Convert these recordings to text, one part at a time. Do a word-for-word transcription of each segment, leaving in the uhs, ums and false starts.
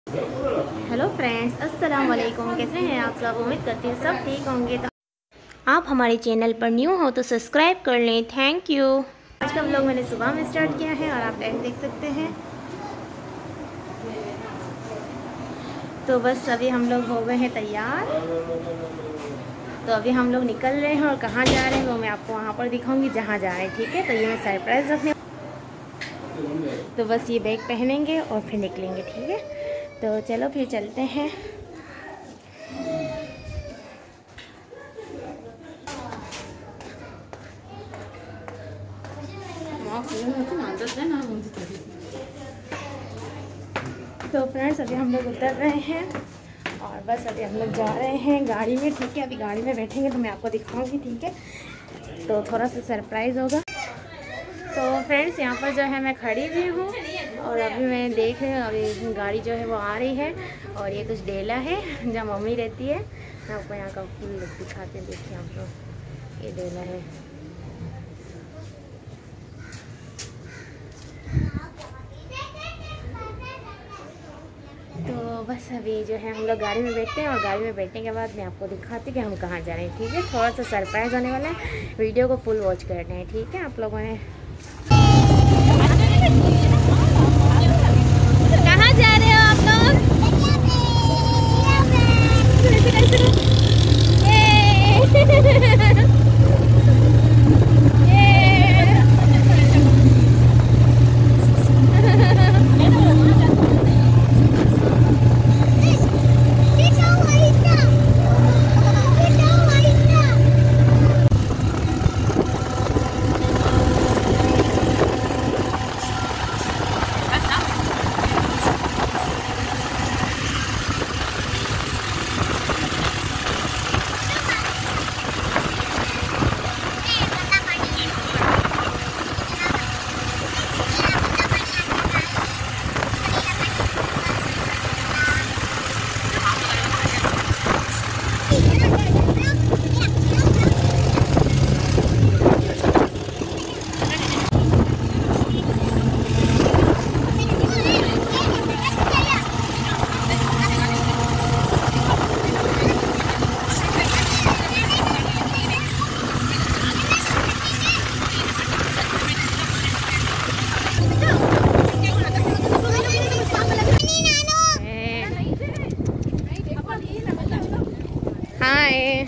Hello friends, अस्सलाम वालेकुम। कैसे हैं आप सब? उम्मीद करती हूँ सब ठीक होंगे। तो आप हमारे चैनल पर न्यू हो तो सब्सक्राइब कर लें। Thank you. आज का व्लॉग मैंने सुबह में स्टार्ट किया है और आप टाइम देख सकते हैं। तो बस अभी हम लोग हो गए हैं तैयार। तो अभी हम लोग निकल रहे हैं और कहाँ जा रहे हैं वो मैं आपको वहाँ पर दिखाऊंगी जहाँ जा रहे हैं, ठीक है। तो ये मैं सरप्राइज़ रखने, तो बस ये बैग पहनेंगे और फिर निकलेंगे, ठीक है। तो चलो फिर चलते हैं। तो फ्रेंड्स अभी हम लोग उतर रहे हैं और बस अभी हम लोग जा रहे हैं गाड़ी में, ठीक है। अभी गाड़ी में बैठेंगे तो मैं आपको दिखाऊंगी, ठीक है। तो थोड़ा सा सरप्राइज़ होगा। तो फ्रेंड्स यहाँ पर जो है मैं खड़ी भी हूँ और अभी मैं देख रही हूँ, अभी गाड़ी जो है वो आ रही है और ये कुछ डेला है जहाँ मम्मी रहती है। मैं आपको यहाँ का फुल लुक दिखाते हैं, देखिए आप लोग, ये डेला है। तो बस अभी जो है हम लोग गाड़ी में बैठते हैं और गाड़ी में बैठने के बाद मैं आपको दिखाती हूँ कि हम कहाँ जा रहे हैं, ठीक है। थोड़ा सा सरप्राइज़ होने वाला है, वीडियो को फुल वॉच करना है, ठीक है। आप लोगों ने कहाँ जा रहे हो आप लोग? हाय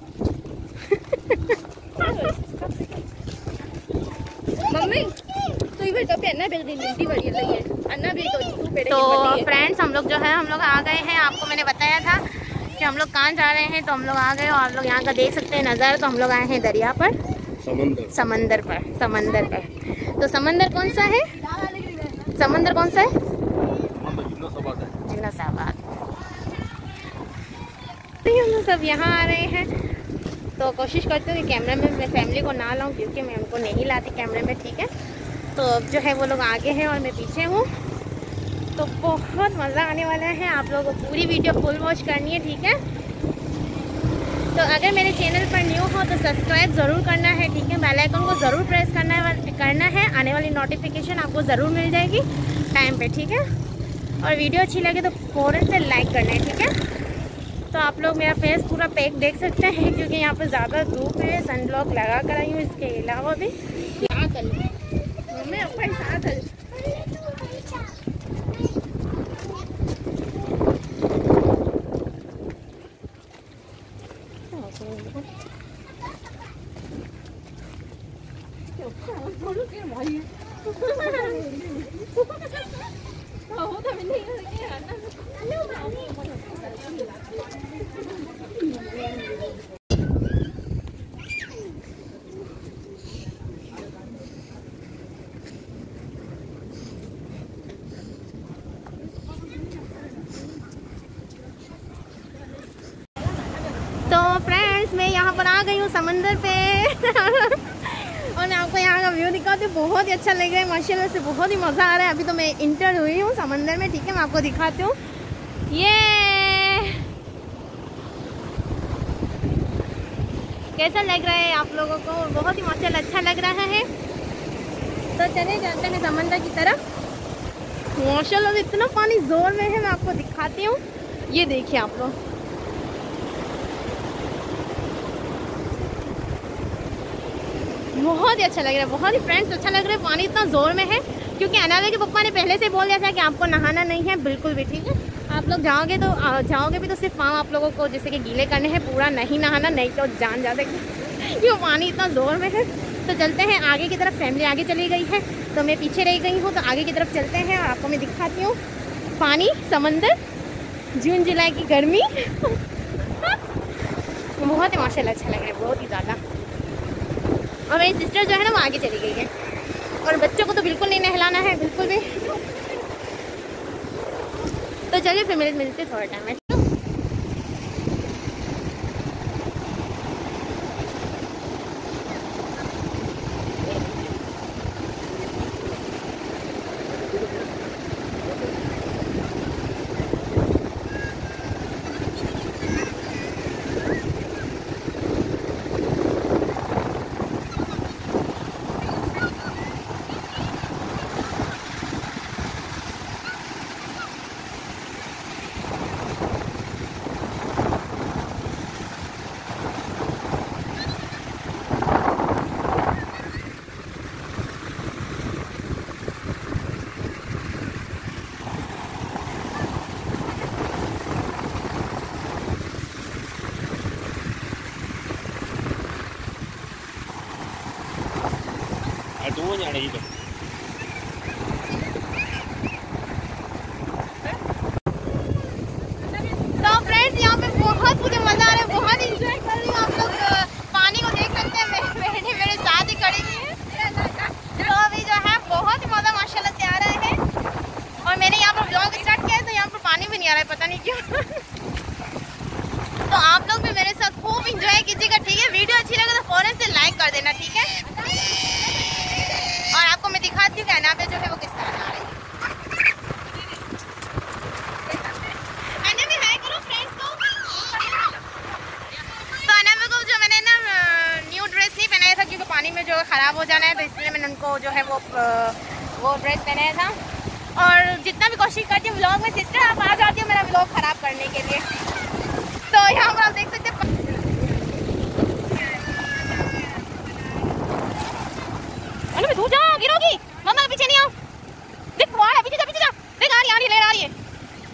मम्मी तो ये बेटा पहनना बेल दिन जल्दी बढ़िया लगी है अन्ना भी तो तू पेड़े तो फ्रेंड्स हम लोग जो है हम लोग आ गए हैं। आपको मैंने बताया था कि हम लोग कहाँ जा रहे हैं, तो हम लोग आ गए और आप लोग यहाँ का देख सकते हैं नज़ारा। तो हम लोग आए हैं दरिया पर, समंदर समंदर पर समंदर पर तो समंदर कौन सा है? समंदर कौन सा है? जिन्नासाबाद। हम लोग सब यहाँ आ रहे हैं। तो कोशिश करती हूँ कि कैमरे में मैं फैमिली को ना लाऊं, क्योंकि मैं उनको नहीं लाती कैमरे में, ठीक है। तो अब जो है वो लोग आगे हैं और मैं पीछे हूँ। तो बहुत मज़ा आने वाला है, आप लोगों को पूरी वीडियो फुल वॉच करनी है, ठीक है। तो अगर मेरे चैनल पर न्यू हो तो सब्सक्राइब ज़रूर करना है, ठीक है। बेल आइकन को ज़रूर प्रेस करना करना है। आने वाली नोटिफिकेशन आपको ज़रूर मिल जाएगी टाइम पे, ठीक है। और वीडियो अच्छी लगे तो फ़ौरन से लाइक करना है, ठीक है। तो आप लोग मेरा फेस पूरा पैक देख सकते हैं, क्योंकि यहाँ पर ज़्यादा धूप है। सन ब्लॉक लगा कर आई हूँ। इसके अलावा भी मम्मी अपने साथ है तो फ्रेंड्स मैं यहाँ पर आ गई हूँ समंदर पे और मैं आपको यहाँ का व्यू दिखाती हूँ। बहुत ही अच्छा लग रहा है माशाल्लाह से, बहुत ही मज़ा आ रहा है। अभी तो मैं इंटर हुई हूँ समंदर में, ठीक है। मैं आपको दिखाती हूँ। ये कैसा लग रहा है आप लोगों को? बहुत ही माशाल्लाह अच्छा लग रहा है। तो चले जाते हैं समंदर की तरफ। माशाल्लाह से इतना पानी जोर में है, मैं आपको दिखाती हूँ। ये देखिए आप लोग, बहुत ही अच्छा लग रहा है, बहुत ही फ्रेंड्स अच्छा लग रहा है। पानी इतना जोर में है क्योंकि अनावे के पप्पा ने पहले से बोल दिया था कि आपको नहाना नहीं है बिल्कुल भी, ठीक है। आप लोग जाओगे तो जाओगे भी तो सिर्फ पाँव आप लोगों को जैसे कि गीले करने हैं, पूरा नहीं नहाना, नहीं तो जान जा सकती क्यों पानी इतना जोर में है। तो चलते हैं आगे की तरफ, फैमिली आगे चली गई है तो मैं पीछे रह गई हूँ, तो आगे की तरफ चलते हैं और आपको मैं दिखाती हूँ पानी, समंदर, जून जुलाई की गर्मी बहुत ही माशाल्लाह अच्छा लग रहा है, बहुत ही ज़्यादा। और मेरी सिस्टर जो है ना वो आगे चली गई है, और बच्चों को तो बिल्कुल नहीं नहलाना है, बिल्कुल भी। तो चलिए फिर मिलते मिलते थोड़ा टाइम है। जाने ही तो फ्रेंड्स यहाँ पे बहुत मुझे मजा आ रहा है, बहुत इंजॉय कर रही हूँ। आप लोग पानी को देख सकते हैं, मेरी बहनें मेरे साथ ही खड़ी हुई है। तो अभी जो है बहुत ही मजा माशाल्लाह से आ रहा है, और मैंने यहाँ पर ब्लॉग स्टार्ट किया है तो यहाँ पर पानी भी नहीं आ रहा है, पता नहीं क्यों। तो आप लोग भी मेरे साथ खूब इंजॉय कीजिएगा, ठीक है। वीडियो अच्छी लगे तो फौरन से लाइक कर देना, ठीक है। और आपको मैं दिखाती हूँ कहना पे जो है वो किस तरह आ रही है। क्योंकि पानी में जो ख़राब हो जाना है तो इसलिए मैंने उनको जो है वो वो ड्रेस पहनाया था। और जितना भी कोशिश करती हूँ व्लॉग में, सिस्टर आप आ जाती हो मेरा व्लॉग ख़राब करने के लिए। तो यहाँ पर आप देख सकते हैं, अरे मैं जा गिरोगी, मम्मा पीछे नहीं आओ, देख वो आ रहा है, पीछे जा पीछे जा, देख आ रही आ रही ले आ रही है।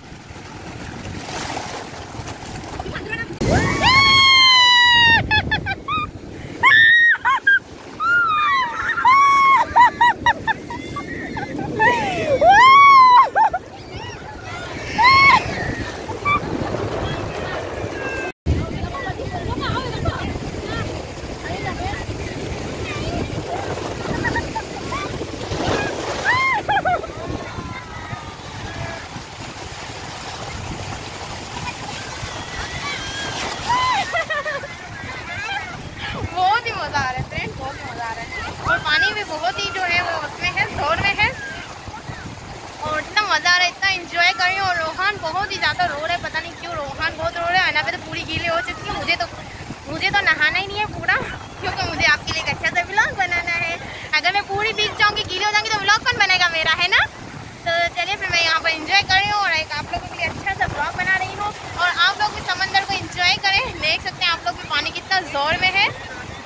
बहुत ही जो है वो उसमें है, जोर में है, और इतना मज़ा आ रहा है, इतना एंजॉय कर रही हूँ। और रोहान बहुत ही ज़्यादा रो रहा है, पता नहीं क्यों रोहान बहुत रो रहा है। अना पे तो पूरी गीली हो चुकी है, मुझे तो मुझे तो नहाना ही नहीं है पूरा, क्योंकि मुझे आपके लिए एक अच्छा सा व्लॉग बनाना है। अगर मैं पूरी भीग जाऊँगी, गीली हो जाऊँगी तो व्लॉग कौन बनेगा मेरा, है ना। तो चलिए फिर मैं यहाँ पर इंजॉय कर रही हूँ और एक आप लोगों के लिए अच्छा सा व्लॉग बना रही हूँ, और आप लोग भी समंदर को इंजॉय करें। देख सकते हैं आप लोग भी पानी कितना जोर में है।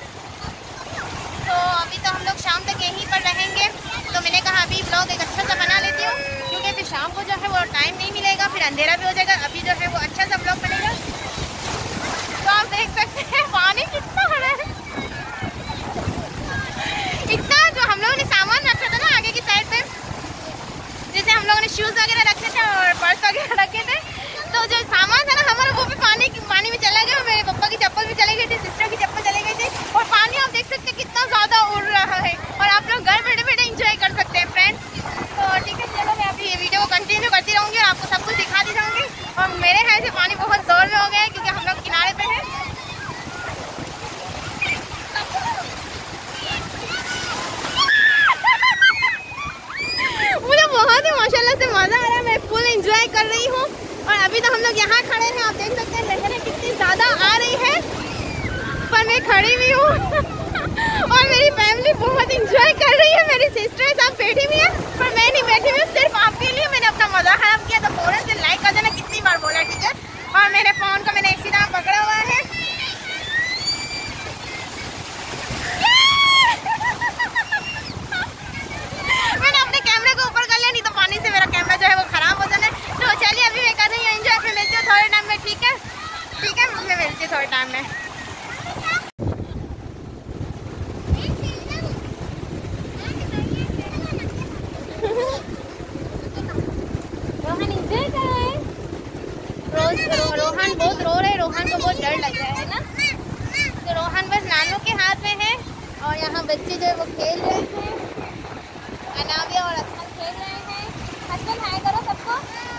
तो अभी तो हम लोग शाम तक यहीं पर रहेंगे, तो मैंने कहा अभी व्लॉग एक अच्छा सा बना लेती हूँ, क्योंकि फिर शाम को जो है वो टाइम नहीं मिलेगा, फिर अंधेरा भी हो जाएगा। अभी जो है वो अच्छा सा व्लॉग बनेगा। तो आप देख सकते हैं पानी कितना बड़ा है, इतना जो हम लोगों ने सामान रखा था ना आगे की साइड पे, जैसे हम लोगों ने शूज़ वगैरह रखे थे और पर्स वगैरह रखे थे, तो जो सामान था ना हमारा वो भी पानी पानी में चला गया। मेरे पापा की चप्पल भी चली गई थी, सिस्टर की चप्पल चली गई थी, और पानी आप देख सकते हैं कितना ज़्यादा उड़ रहा है, और आप लोग घर बैठे बैठे इंजॉय कर सकते हैं फ्रेंड्स। तो ठीक है, चलो मैं अभी ये वीडियो को कंटिन्यू करती रहूँगी और आपको सब कुछ दिखाती जाऊँगी। और मेरे यहाँ से पानी बहुत जोर में हो गया है, क्योंकि हम लोग किनारे पे हैं। मुझे बहुत ही माशाल्लाह से मज़ा आ रहा है, मैं फुल इंजॉय कर रही हूँ। और अभी तो हम लोग यहाँ खड़े हैं, आप देख सकते हैं लहरें कितनी ज़्यादा आ रही है, पर मैं खड़ी भी हूँ और मेरी फैमिली बहुत इंजॉय कर रही है। मेरी सिस्टर सब बैठी हुई है पर मैं नहीं बैठी हुई, सिर्फ आपके लिए मैंने अपना मजा खराब किया। तो फौरन से लाइक कर देना, कितनी बार बोला, ठीक है। और मेरे फोन को मैंने इसी तरह पकड़ा हुआ है। मैंने अपने कैमरे को ऊपर कर लिया, नहीं तो पानी से मेरा कैमरा जो है वो खराब हो जाना है। तो चलिए अभी मैं कर रही हूँ एंजॉय, फिर मिलती हूँ थोड़े टाइम में, ठीक है। ठीक है, मैं मिलती हूँ थोड़े टाइम में। रोहन इंजॉय कर रहा है। रोज रो, रोहन बहुत रो रहे, रोहन को बहुत डर लग रहा है ना। तो रोहन बस नानू के हाथ में है और यहाँ बच्चे जो है वो खेल रहे हैं। अनाविया और असमन खेल रहे हैं। असमन हाय करो सबको,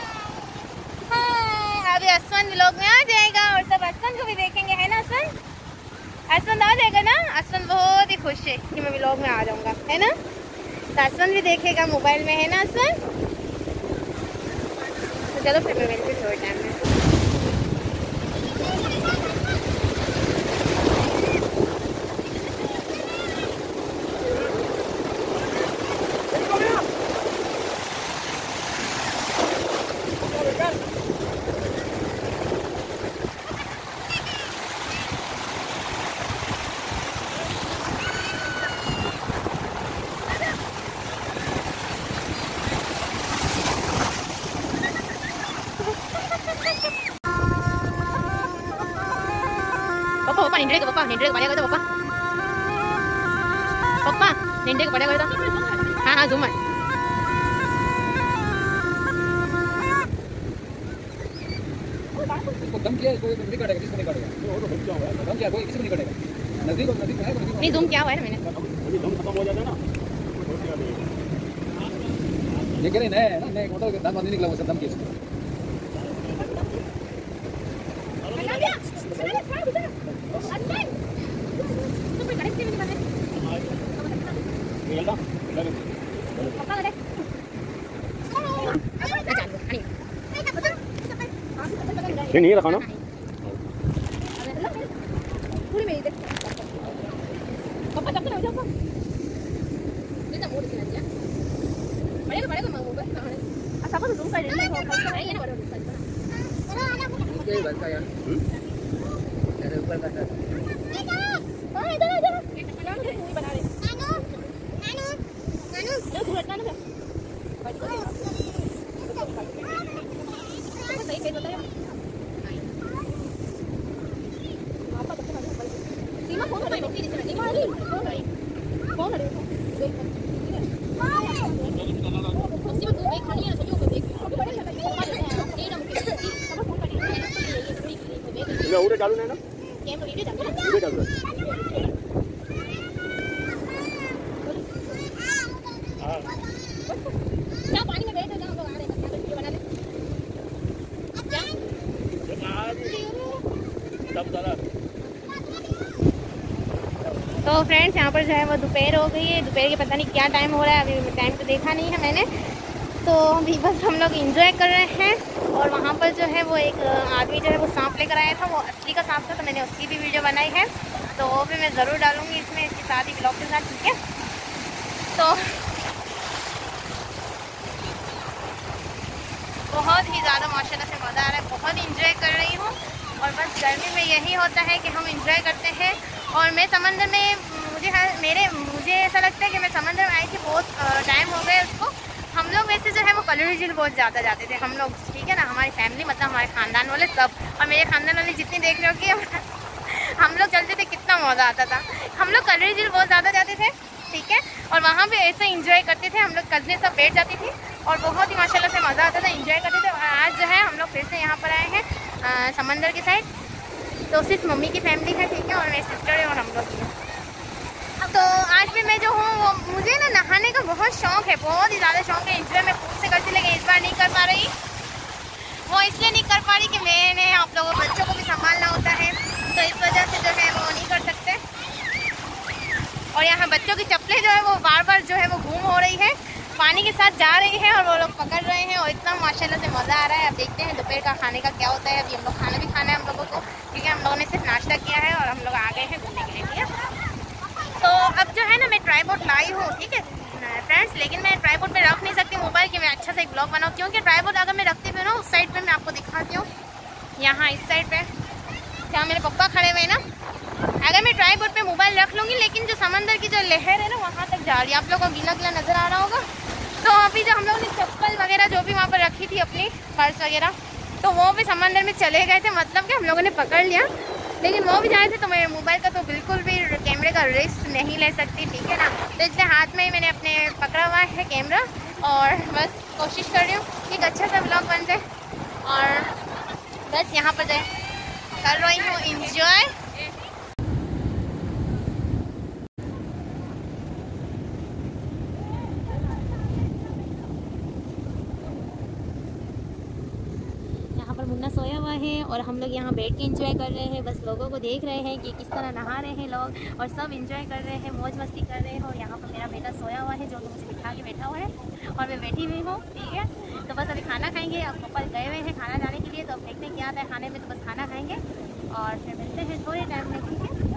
हाय। अभी असमन व्लॉग में आ जाएगा और सब असमन को भी देखेंगे, है ना असमन? असमन आ जाएगा ना। असमन बहुत ही खुश है कि मैं व्लॉग में आ जाऊँगा, है ना। तो असमन भी देखेगा मोबाइल में, है ना असमन। तो चलो फिर मैं मिलती हूँ थोड़े टाइम में। पप्पा पप्पा निंद्रे को पप्पा निंद्रे को पड़ेगा तो पप्पा पप्पा निंद्रे को पड़ेगा तो हाँ हाँ झूमर इसको दम किया, इसको नहीं काटेगा, किसको नहीं काटेगा? वो तो दम क्या हुआ है? दम क्या कोई किसी को नहीं काटेगा। नजदीक नजदीक है, नहीं जूम क्या हुआ है ना मैंने। अभी दम खत्म हो जाता है ना। ये कह रहे नए है ना, नए मोटर के दांत नहीं निकला, वो सब दम किया इसको। ये नहीं रखा ना। पूरी मेरी देख पापा चप्पल हो जाओ पापा ये तो मोड़ से ना दिया बड़े बड़े को मांगो बस कहां है अच्छा पापा रूम का रेंट हो खर्च है ये ना बड़ा रूम का चलो आना ये बनता यार हम तेरे ऊपर का हां इधर इधर ये बना रहे नानू नानू नानू जो तू हटना ना सही पे बताया सीमा फोन कर रही है सीमा आ रही फोन कर रही फोन कर रही सीमा तू देख खड़ी है ना सभी को देख बड़े लगा ये ना मुझे सब फोन कर रही है मैं उड़े चालू नहीं ना कैमरा वीडियो डाल उड़े चालू है। हां क्या पानी में बैठ जा हम लोग आ रहे हैं वीडियो बना ले क्या सब चला। तो फ्रेंड्स यहाँ पर जो है वो दोपहर हो गई है। दोपहर के पता नहीं क्या टाइम हो रहा है, अभी टाइम तो देखा नहीं है मैंने। तो अभी बस हम लोग एंजॉय कर रहे हैं। और वहाँ पर जो है वो एक आदमी जो है वो सांप लेकर आया था, वो असली का सांप था, तो मैंने उसकी भी वीडियो बनाई है। तो वो भी मैं ज़रूर डालूँगी इसमें, इसके साथ ही ब्लॉग के साथ, ठीक है। तो बहुत ही ज़्यादा माशाल्लाह से मज़ा आ रहा है, बहुत इंजॉय कर रही हूँ। और बस गर्मी में यही होता है कि हम इंजॉय करते हैं। और मैं समंदर में मुझे हर मेरे मुझे ऐसा लगता है कि मैं समंदर में आई थी, बहुत टाइम हो गया उसको। हम लोग वैसे जो है वो कलरी झील बहुत ज़्यादा जाते थे हम लोग, ठीक है ना। हमारी फैमिली मतलब हमारे ख़ानदान वाले सब, और मेरे ख़ानदान वाले जितनी देख रहे हो कि हम लोग चलते थे, कितना मज़ा आता था। हम लोग कलरी झील बहुत ज़्यादा जाते थे, ठीक है। और वहाँ पे ऐसे इंजॉय करते थे, हम लोग कज़ने सब बैठ जाती थी और बहुत ही माशाल्लाह से मज़ा आता था, इंजॉय करते थे। और आज जो है हम लोग फिर से यहाँ पर आए हैं समंदर की साइड। तो सिर्फ मम्मी की फैमिली है, ठीक है, और मेरी सिस्टर है और हम लोग हैं। तो आज भी मैं जो हूँ वो मुझे ना नहाने का बहुत शौक़ है, बहुत ही ज़्यादा शौक़ है। इंजॉय मैं खुद से करती, लेकिन इस बार नहीं कर पा रही। वो इसलिए नहीं कर पा रही कि मैंने आप लोगों बच्चों को भी संभालना होता है, तो इस वजह से जो है वो नहीं कर सकते। और यहाँ बच्चों की चप्पलें जो है वो बार बार जो है वो घूम हो रही है, पानी के साथ जा रही है और वो लोग पकड़ रहे हैं। और इतना माशाल्लाह से मज़ा आ रहा है। अब देखते हैं दोपहर का खाने का क्या होता है। अभी हम लोग खाना भी खाना है हम लोगों को, ठीक है। हम लोगों ने सिर्फ नाश्ता किया है और हम लोग आ गए हैं घूमने के लिए, ठीक है। तो तो अब जो है ना मैं ट्राइपॉड लाई हूँ, ठीक है फ्रेंड्स, लेकिन मैं ट्राइपॉड पे रख नहीं सकती मोबाइल कि मैं अच्छा से एक ब्लॉग बनाऊँ, क्योंकि ट्राइपॉड अगर मैं रखती हूँ ना उस साइड पे मैं आपको दिखाती हूँ, यहाँ इस साइड पे जहाँ मेरे पापा खड़े हुए हैं ना, अगर मैं ट्राइपॉड पे मोबाइल रख लूँगी लेकिन जो समंदर की जो लहर है ना वहाँ तक जा रही है, आप लोगों को गीला गीला नज़र आ रहा होगा। तो अभी जो हम लोगों ने चप्पल वगैरह जो भी वहाँ पर रखी थी अपनी पर्स वगैरह, तो वो भी समंदर में चले गए थे, मतलब कि हम लोगों ने पकड़ लिया, लेकिन वो भी जाए थे तो मेरे मोबाइल का तो बिल्कुल भी कैमरे का रिस्क नहीं ले सकती, ठीक है ना। तो इसलिए हाथ में ही मैंने अपने पकड़ा हुआ है कैमरा और बस कोशिश कर रही हूँ कि एक अच्छा सा व्लॉग बन जाए और बस यहाँ पर जाए कर रही हूँ इंजॉय। मुन्ना सोया हुआ है और हम लोग यहाँ बैठ के एंजॉय कर रहे हैं, बस लोगों को देख रहे हैं कि किस तरह नहा रहे हैं लोग और सब एंजॉय कर रहे हैं, मौज मस्ती कर रहे हैं। और यहाँ पर मेरा बेटा सोया हुआ है जो कि मुझे बिठा के बैठा हुआ है और मैं बैठी हुई हूँ, ठीक है। तो बस अभी खाना खाएंगे, अब पापा गए हुए हैं खाना जाने के लिए, तो अब देखते हैं क्या आता है खाने में, तो बस खाना खाएंगे और फिर मिलते हैं थोड़े टाइम में, ठीक है।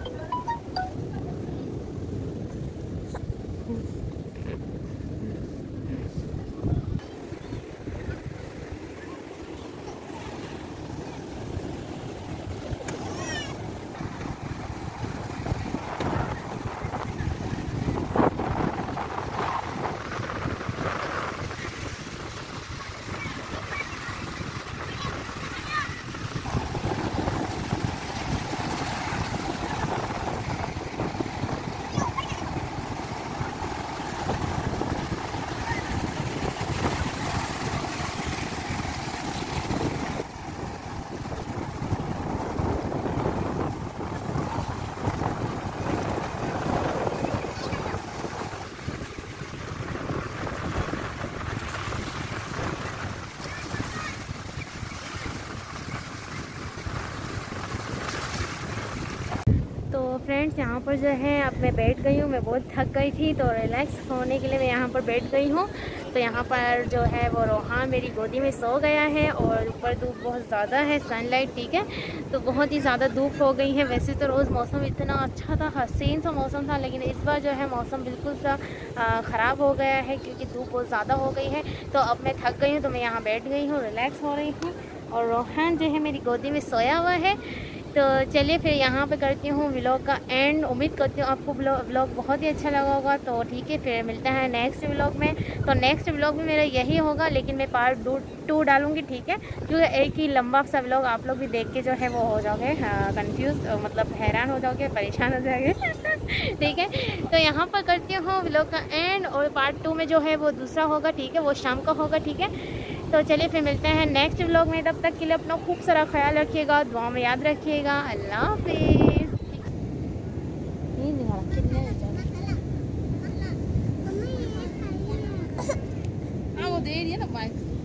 फ्रेंड्स यहाँ पर जो है अब मैं बैठ गई हूँ, मैं बहुत थक गई थी तो रिलैक्स होने के लिए मैं यहाँ पर बैठ गई हूँ। तो यहाँ पर जो है वो रोहान मेरी गोदी में सो गया है और ऊपर धूप बहुत ज़्यादा है, सनलाइट, ठीक है, तो बहुत ही ज़्यादा धूप हो गई है। वैसे तो रोज़ मौसम इतना अच्छा था, हसीन सा मौसम था, लेकिन इस बार जो है मौसम बिल्कुल सा ख़राब हो गया है क्योंकि धूप बहुत ज़्यादा हो गई है। तो अब मैं थक गई हूँ तो मैं यहाँ बैठ गई हूँ, रिलैक्स हो रही हूँ और रोहान जो है मेरी गोदी में सोया हुआ है। तो चलिए फिर यहाँ पे करती हूँ व्लॉग का एंड। उम्मीद करती हूँ आपको व्लॉग बहुत ही अच्छा लगा होगा। तो ठीक है, फिर मिलते हैं नेक्स्ट व्लॉग में। तो नेक्स्ट व्लॉग में मेरा यही होगा, लेकिन मैं पार्ट टू टू डालूँगी, ठीक है, क्योंकि एक ही लंबा सा व्लॉग आप लोग भी देख के जो है वो हो जाओगे कंफ्यूज, मतलब हैरान हो जाओगे, परेशान हो जाओगे ठीक है। तो यहाँ पर करती हूँ व्लॉग का एंड और पार्ट टू में जो है वो दूसरा होगा, ठीक है, वो शाम का होगा, ठीक है। तो चलिए फिर मिलते हैं नेक्स्ट व्लॉग में। तब तक के लिए अपना खूब सारा ख्याल रखिएगा, दुआ में याद रखिएगा। अल्लाह हाफिज़। हाँ वो दे रही है ना बाइक।